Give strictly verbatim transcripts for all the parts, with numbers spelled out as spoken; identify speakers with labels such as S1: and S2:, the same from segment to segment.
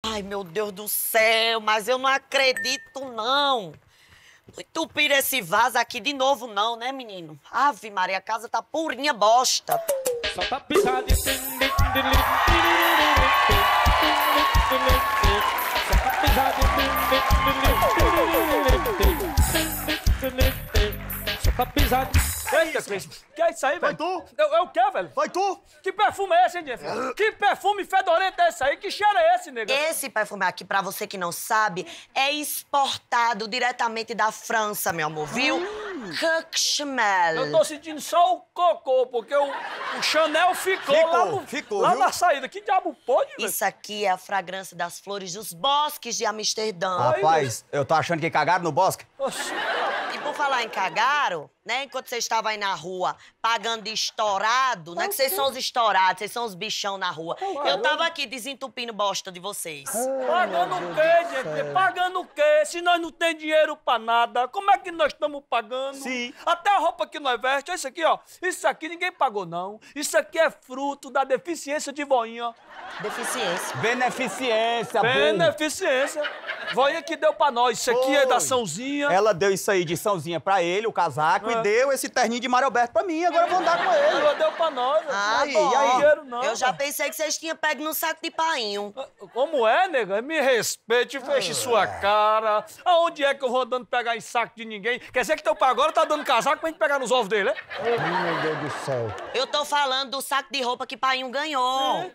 S1: Ai, meu Deus do céu, mas eu não acredito, não. Não entupir esse vaso aqui de novo, não, né, menino? Ave Maria, a casa tá purinha bosta.
S2: Só tá pisado e... Só tá pisado e... Só tá pisado... Eita, Cleiton, que é isso aí, velho?
S3: Foi tu?
S2: Eu, eu o quê, velho?
S3: Foi tu?
S2: Que perfume é esse, hein, Jeff? Que perfume fedorento é esse aí? Que cheiro é esse, nega?
S1: Esse perfume aqui, pra você que não sabe, é exportado diretamente da França, meu amor, viu?
S2: Hum.
S1: Cuxmel.
S2: Eu tô sentindo só o cocô, porque o, o Chanel ficou,
S3: Ficou,
S2: lá, no,
S3: ficou,
S2: lá
S3: viu?
S2: na saída. Que diabo pode, velho?
S1: Isso aqui é a fragrância das flores dos bosques de Amsterdã.
S3: Rapaz, eu tô achando que cagaram no bosque.
S2: Oxi.
S1: E por falar em cagaro, né? Enquanto vocês estavam aí na rua pagando de estourado, não é que vocês são os estourados, vocês são os bichão na rua. Eu tava aqui desentupindo bosta de vocês.
S2: Pagando o quê, gente? Pagando o quê? Se nós não tem dinheiro pra nada, como é que nós estamos pagando?
S3: Sim.
S2: Até a roupa que nós veste, isso aqui, ó. Isso aqui ninguém pagou, não. Isso aqui é fruto da deficiência de voinha.
S1: Deficiência.
S3: Beneficência,
S2: Beneficência. Voinha que deu pra nós. Isso aqui é da Sãozinha.
S3: Ela deu isso aí de Sãozinha pra ele, o casaco,
S2: É.
S3: e deu esse terninho de Mário Alberto pra mim. Agora eu vou andar com ele.
S2: Ela deu pra nós.
S1: Ah,
S3: aí,
S1: bom.
S3: e aí?
S2: Dinheiro não,
S1: Eu já
S2: velho.
S1: pensei que vocês tinham pego no saco de painho.
S2: Como é, nega? Me respeite, feche sua cara. Aonde é que eu vou andando pegar em saco de ninguém? Quer dizer que teu pai agora tá dando casaco pra gente pegar nos ovos dele, é?
S3: Meu Deus do céu.
S1: Eu tô falando do saco de roupa que painho ganhou.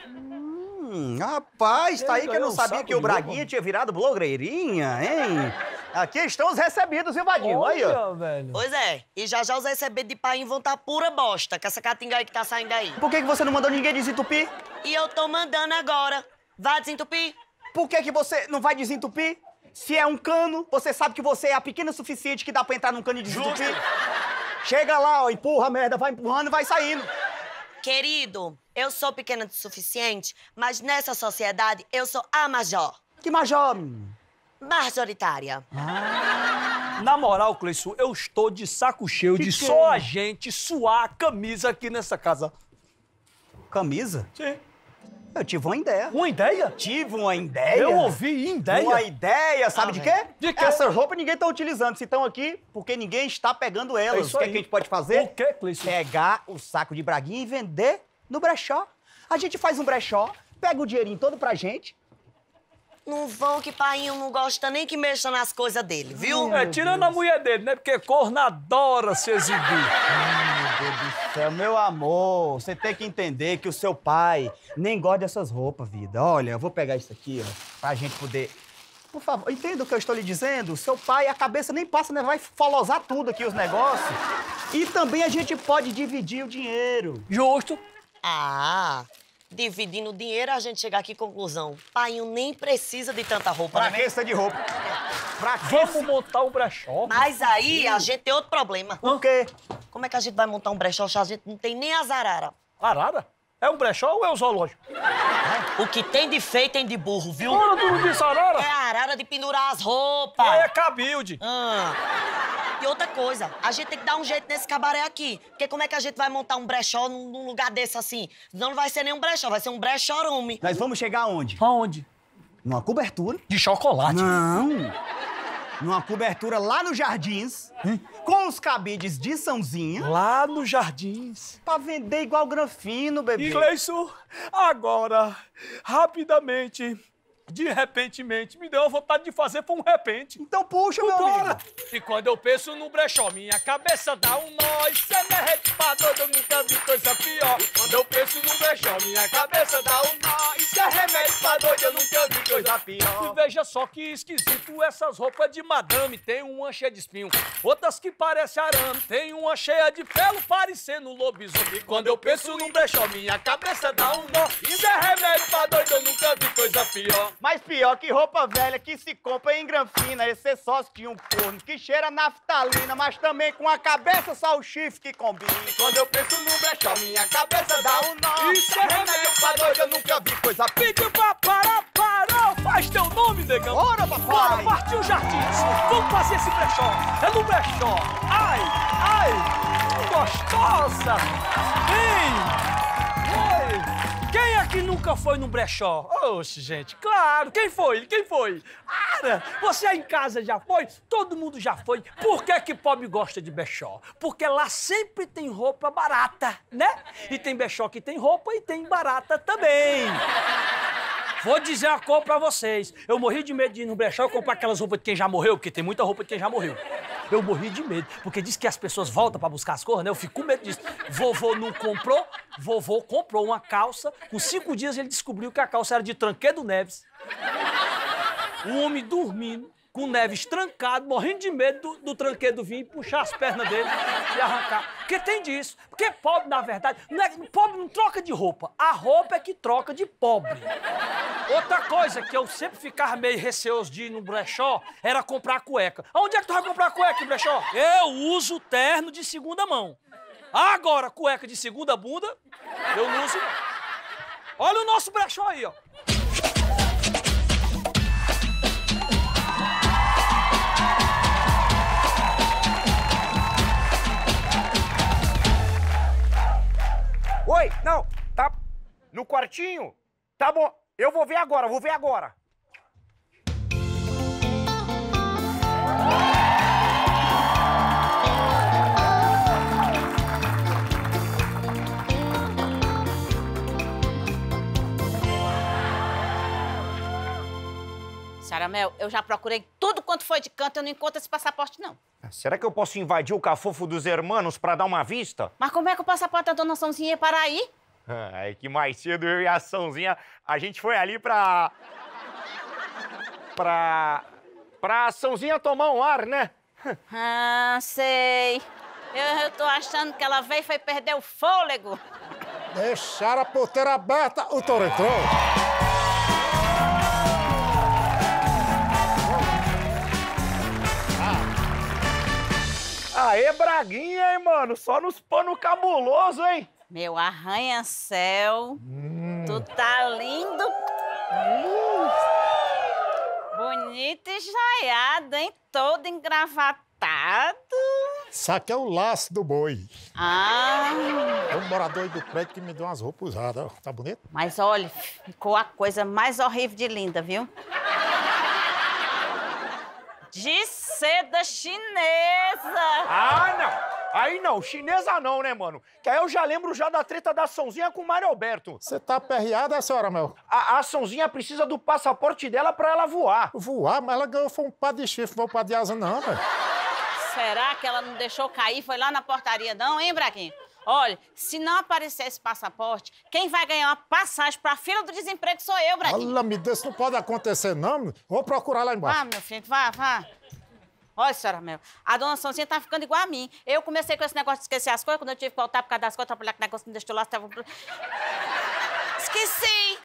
S3: Hum, rapaz, tá aí que eu não
S2: Ele ganhou um
S3: sabia
S2: saco
S3: que o
S2: de
S3: Braguinha
S2: roupa.
S3: tinha virado blogueirinha, hein? Aqui estão os recebidos, viu, Vadinho? Aí, ó.
S2: Olha, velho.
S1: Pois é, e já já os recebidos de painho vão tá pura bosta, com essa catinga aí que tá saindo aí.
S3: Por que, que você não mandou ninguém desentupir?
S1: E eu tô mandando agora. Vai desentupir?
S3: Por que, que você não vai desentupir? Se é um cano, você sabe que você é a pequena o suficiente que dá pra entrar num cano e desentupir? Chega lá, ó, empurra a merda, vai empurrando e vai saindo.
S1: Querido, eu sou pequena o suficiente, mas nessa sociedade eu sou a major.
S3: Que major? menino?
S1: Majoritária.
S2: Na moral, Cleison, eu estou de saco cheio
S3: Que
S2: de
S3: que
S2: só
S3: é?
S2: a gente suar a camisa aqui nessa casa.
S3: Camisa?
S2: Sim.
S3: Eu tive uma ideia.
S2: Uma ideia?
S3: Tive uma ideia.
S2: Eu ouvi ideia.
S3: Uma ideia, sabe
S1: Ah,
S3: de
S1: velho.
S3: quê?
S2: De quê?
S3: Essas roupas ninguém tá utilizando. Se estão aqui, porque ninguém está pegando elas.
S2: É isso
S3: o que, é
S2: aí.
S3: que a gente pode fazer?
S2: O quê, Cleison?
S3: Pegar o saco de braguinha e vender no brechó. A gente faz um brechó, pega o dinheirinho todo pra gente.
S1: Não vão que painho não gosta nem que mexa nas coisas dele, viu?
S2: É, tirando a mulher dele, né? Porque corno adora se exibir.
S3: Meu Deus do céu, meu amor, você tem que entender que o seu pai nem gosta dessas roupas, vida. Olha, eu vou pegar isso aqui, ó, pra gente poder... Por favor, entenda o que eu estou lhe dizendo. Seu pai, a cabeça nem passa, né? Vai folosar tudo aqui, os negócios. E também a gente pode dividir o dinheiro.
S2: Justo.
S1: Ah, dividindo o dinheiro, a gente chega aqui à conclusão. Painho nem precisa de tanta roupa,
S3: Pra
S1: né?
S3: que essa de roupa? Pra que
S2: Vamos montar um brechó.
S1: Mas aí a gente tem outro problema.
S3: Por quê?
S1: Como é que a gente vai montar um brechó se a gente não tem nem as araras?
S2: Arara? É um brechó ou é um zoológico?
S1: O que tem de feio tem de burro, viu?
S2: Ora, tu não disse arara?
S1: É a arara de pendurar as roupas.
S2: Aí é cabilde.
S1: Ah. E outra coisa, a gente tem que dar um jeito nesse cabaré aqui. Porque como é que a gente vai montar um brechó num, num lugar desse assim? Não, não vai ser nem um brechó, vai ser um brechórume.
S3: Nós vamos chegar aonde?
S2: Aonde?
S3: Numa cobertura.
S2: De chocolate.
S3: Não. Numa cobertura lá nos Jardins, com os cabides de Sãozinha,
S2: Lá nos Jardins.
S3: pra vender igual granfino, bebê.
S2: E Cleison, agora, rapidamente, de repentemente, me deu a vontade de fazer foi um repente.
S3: Então puxa, meu
S2: Bora!
S3: amigo.
S2: E quando eu penso no brechó, minha cabeça dá um nó. Isso é merda pra doido, eu nunca vi coisa pior. E quando eu penso no brechó, minha cabeça dá um nó. Isso é remédio pra doido, eu nunca vi coisa pior. E veja só que esquisito, essas roupas de madame. Tem uma cheia de espinho, outras que parecem arame. Tem uma cheia de pelo parecendo um lobisomem. E quando eu penso no brechó, minha cabeça dá um nó. Isso é remédio pra doido, eu nunca vi coisa pior.
S3: Mas pior que roupa velha que se compra em granfina, esse sócio tinha um corno que cheira naftalina, mas também com a cabeça só o chifre que combina.
S2: E quando eu penso no brechó, minha cabeça dá um nó. Isso é remédio pra doido, eu nunca vi coisa pior. Pediu pra parar, parou. Faz teu nome, negão.
S3: Bora, papai.
S2: Bora, partiu Jardins. Vamos fazer esse brechó. É no brechó. Ai, ai, gostosa. Vem. Oi. Quem é que nunca foi num brechó? Oxe, gente, claro. Quem foi? Quem foi? Ara, você aí em casa já foi? Todo mundo já foi. Por que que pobre gosta de brechó? Porque lá sempre tem roupa barata, né? E tem brechó que tem roupa e tem barata também. Vou dizer uma coisa pra vocês. Eu morri de medo de ir no brechó e comprar aquelas roupas de quem já morreu, porque tem muita roupa de quem já morreu. Eu morri de medo, porque diz que as pessoas voltam pra buscar as coisas, né? Eu fico com medo disso. Vovô não comprou, vovô comprou uma calça. Com cinco dias ele descobriu que a calça era de Tranquedo Neves. O homem dormindo, com o Neves trancado, morrendo de medo do, do Tranquedo vir e puxar as pernas dele e arrancar. Porque tem disso. Porque pobre, na verdade, não é, pobre não troca de roupa. A roupa é que troca de pobre. Outra coisa que eu sempre ficava meio receoso de ir no brechó era comprar cueca. Onde é que tu vai comprar cueca, brechó? Eu uso terno de segunda mão. Agora, cueca de segunda bunda, eu não uso não. Olha o nosso brechó aí, ó.
S4: Oi, não, tá no quartinho? Tá bom, eu vou ver agora, vou ver agora.
S5: Senhora Mel, eu já procurei tudo quanto foi de canto, eu não encontro esse passaporte, não.
S4: Será que eu posso invadir o cafofo dos hermanos pra dar uma vista?
S5: Mas como é que o passaporte da dona Sãozinha ia parar aí?
S4: É que mais cedo eu e a Sãozinha, a gente foi ali pra... pra... pra Sãozinha tomar um ar, né?
S5: Ah, sei. Eu, eu tô achando que ela veio e foi perder o fôlego.
S6: Deixaram a porteira aberta, o touro entrou.
S4: Aê, Braguinha, hein, mano? Só nos pano cabuloso, hein?
S5: Meu arranha-céu, hum. Tu tá lindo. Hum. Bonito e joiado, hein? Todo engravatado.
S6: Isso aqui é o laço do boi.
S5: Ah.
S6: É um morador aí do prédio que me deu umas roupas usadas. Tá bonito?
S5: Mas olha, ficou a coisa mais horrível de linda, viu? De seda chinesa.
S4: Ah, não. Aí não, chinesa não, né, mano? Que aí eu já lembro já da treta da Sãozinha com o Mário Alberto.
S6: Você tá aperreada, senhora Mel?
S4: A, a Sãozinha precisa do passaporte dela pra ela voar.
S6: Voar? Mas ela ganhou foi um par de chifre, não um par de asa não, velho.
S5: Será que ela não deixou cair? Foi lá na portaria não, hein, Braguinho? Olha, se não aparecer esse passaporte, quem vai ganhar uma passagem pra fila do desemprego sou eu, Braguinho.
S6: Olha, me Deus, isso não pode acontecer, não. Vou procurar lá embaixo.
S5: Vá, meu filho, vá, vá. Olha, senhora Mel, a dona Sãozinha tá ficando igual a mim. Eu comecei com esse negócio de esquecer as coisas, quando eu tive que voltar por causa das coisas, trabalhar com o negócio que me deixou lá, tava... Esqueci!